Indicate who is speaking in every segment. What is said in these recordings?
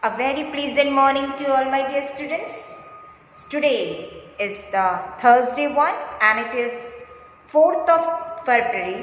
Speaker 1: A very pleasant morning to all my dear students. Today is the Thursday one and it is 4th of February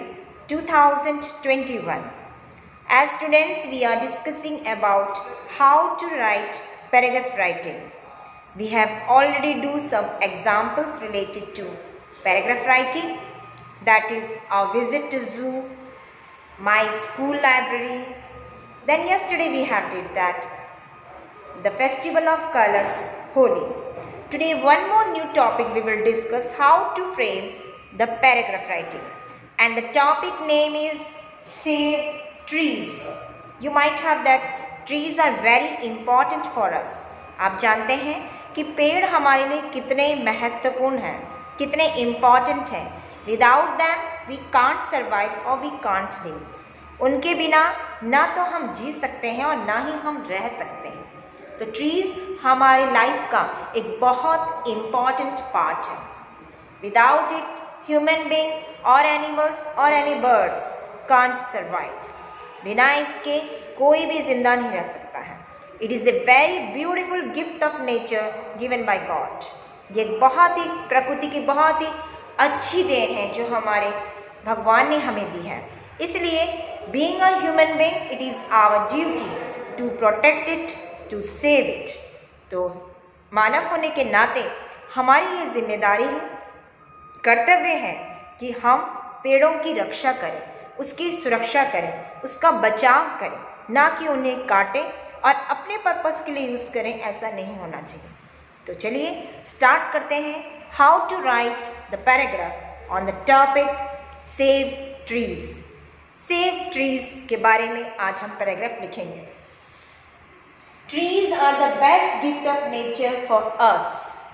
Speaker 1: 2021. As students, we are discussing about how to write paragraph writing. We have already do some examples related to paragraph writing, that is our visit to zoo, my school library. Then yesterday we have did that the festival of colors, Holi. Today one more new topic we will discuss, how to frame the paragraph writing, and the topic name is save trees. You might have that trees are very important for us. आप जानते हैं कि पेड़ हमारे लिए कितने महत्वपूर्ण हैं, कितने इम्पॉर्टेंट हैं. Without them we can't survive और वी कांट लिव. उनके बिना ना तो हम जी सकते हैं और ना ही हम रह सकते हैं. तो ट्रीज हमारी लाइफ का एक बहुत इम्पॉर्टेंट पार्ट है. विदाउट इट ह्यूमन बीइंग और एनिमल्स और एनी बर्ड्स कांट सर्वाइव. बिना इसके कोई भी जिंदा नहीं रह सकता है. It is a very beautiful gift of nature given by God. ये बहुत ही प्रकृति की बहुत ही अच्छी देन है जो हमारे भगवान ने हमें दी है. इसलिए being a human being it is our duty to protect it, to save it. तो मानव होने के नाते हमारी ये जिम्मेदारी है, कर्तव्य है कि हम पेड़ों की रक्षा करें, उसकी सुरक्षा करें, उसका बचाव करें, ना कि उन्हें काटें और अपने पर्पस के लिए यूज़ करें. ऐसा नहीं होना चाहिए. तो चलिए स्टार्ट करते हैं how to write the paragraph on the topic save trees. Save trees के बारे में आज हम पैराग्राफ लिखेंगे. Trees are the best gift of nature for us.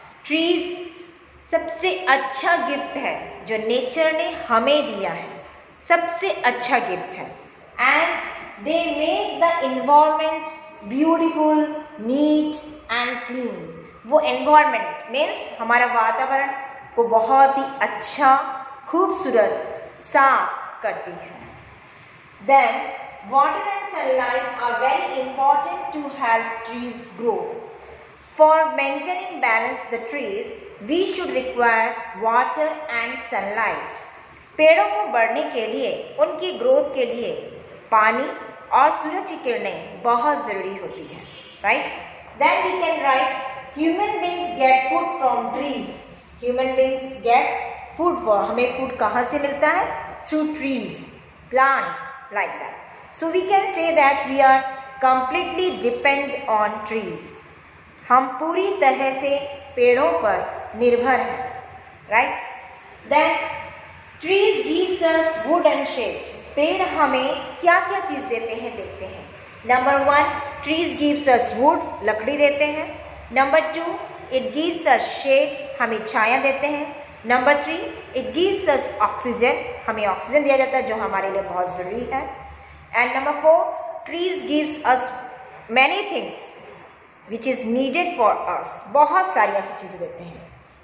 Speaker 1: Trees सबसे अच्छा गिफ्ट है जो नेचर ने हमें दिया है. सबसे अच्छा गिफ्ट है. And they make the environment beautiful, neat and clean. वो एनवायरनमेंट मीन्स हमारा वातावरण को बहुत ही अच्छा, खूबसूरत, साफ करती है. Then water and sunlight are very important to help trees grow. For maintaining balance the trees, we should require water and sunlight. पेड़ों को बढ़ने के लिए, उनकी ग्रोथ के लिए पानी और सूरज की किरणें बहुत ज़रूरी होती है. Right? Then we can write human beings get food from trees. Human beings get food for, हमें food कहाँ से मिलता है? Through trees, plants, like that. So we can say that we are completely depend on trees. हम पूरी तरह से पेड़ों पर निर्भर हैं. Right? Then trees gives us wood and shade. पेड़ हमें क्या क्या चीज़ देते हैं देखते हैं. Number 1, trees gives us wood, लकड़ी देते हैं. Number 2, it gives us shade, हमें छाया देते हैं. Number 3, it gives us oxygen, हमें ऑक्सीजन दिया जाता है जो हमारे लिए बहुत ज़रूरी है. And number 4, trees gives us many things which is needed for us. बहुत सारी ऐसी चीज़ें देते हैं.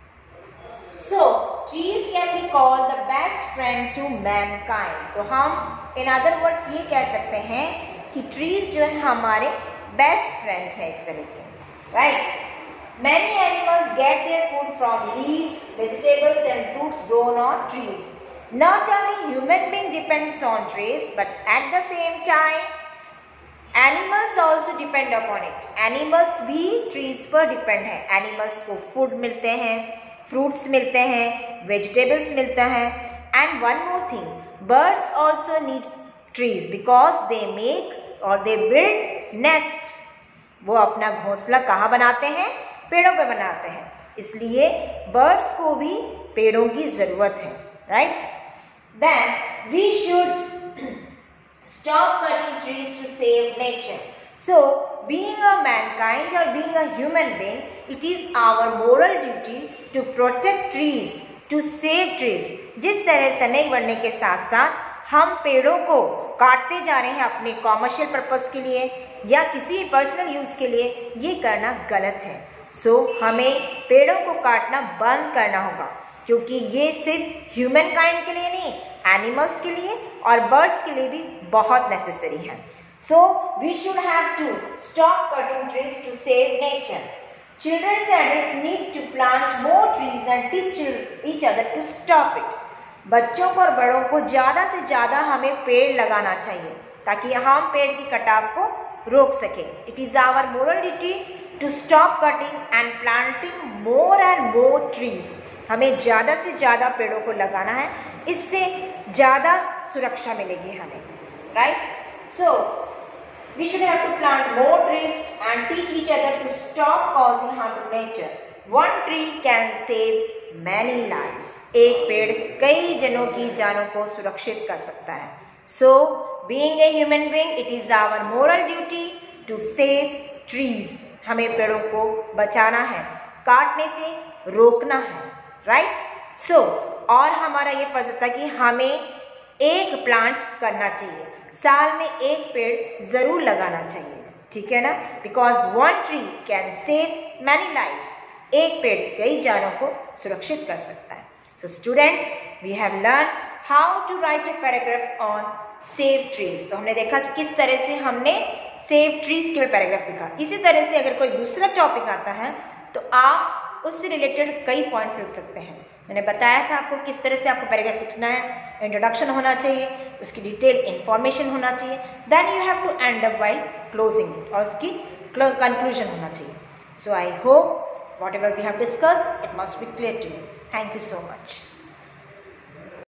Speaker 1: So trees can be called the best friend to mankind. तो हम in other words ये कह सकते हैं कि trees जो है हमारे best friend है एक तरीके. Right? Many animals get their food from leaves, vegetables and fruits grown on trees. Not only human being depends on trees, but at the same time, animals also depend upon it. Animals भी trees पर depend है. Animals को food मिलते हैं, fruits मिलते हैं, vegetables मिलता है. And one more thing, birds also need trees because they make or they build nest. वो अपना घोंसला कहाँ बनाते हैं? पेड़ों पे बनाते हैं. इसलिए बर्ड्स को भी पेड़ों की ज़रूरत है. Right? Then we should stop cutting trees to save nature. So being a mankind और being a human being, it is our moral duty to protect trees, to save trees. जिस तरह समय बढ़ने के साथ साथ हम पेड़ों को काटते जा रहे हैं अपने कॉमर्शियल पर्पस के लिए या किसी पर्सनल यूज़ के लिए, ये करना गलत है. सो हमें पेड़ों को काटना बंद करना होगा, क्योंकि ये सिर्फ ह्यूमन काइंड के लिए नहीं, एनिमल्स के लिए और बर्ड्स के लिए भी बहुत नेसेसरी है. So we should have to stop cutting trees to save nature. Children and adults need to plant more trees and teach each other to stop it. बच्चों को और बड़ों को ज़्यादा से ज़्यादा हमें पेड़ लगाना चाहिए ताकि हम पेड़ की कटाव को रोक सकें. It is our moral duty to stop cutting and planting more and more trees. हमें ज़्यादा से ज़्यादा पेड़ों को लगाना है, इससे ज़्यादा सुरक्षा मिलेगी हमें. Right? So we should have to plant more trees and teach each other to stop causing harm to nature. One tree can save many lives. एक पेड़ कई जनों की जानों को सुरक्षित कर सकता है. So being a human being, it is our moral duty to save trees. हमें पेड़ों को बचाना है, काटने से रोकना है. Right? So और हमारा ये फर्ज होता है कि हमें एक प्लांट करना चाहिए, साल में एक पेड़ जरूर लगाना चाहिए. ठीक है ना? Because one tree can save many lives. एक पेड़ कई जानों को सुरक्षित कर सकता है. So students, we have learned how to write a paragraph on save trees. तो हमने देखा कि किस तरह से हमने save trees के पैराग्राफ लिखा. इसी तरह से अगर कोई दूसरा टॉपिक आता है तो आप उससे रिलेटेड कई पॉइंट्स लिख सकते हैं. मैंने बताया था आपको किस तरह से आपको पैराग्राफ लिखना है. इंट्रोडक्शन होना चाहिए, उसकी डिटेल इंफॉर्मेशन होना चाहिए, then you have to end up while closing it, और उसकी कंक्लूजन होना चाहिए. So I hope whatever we have discussed, it must be clear to you. Thank you so much.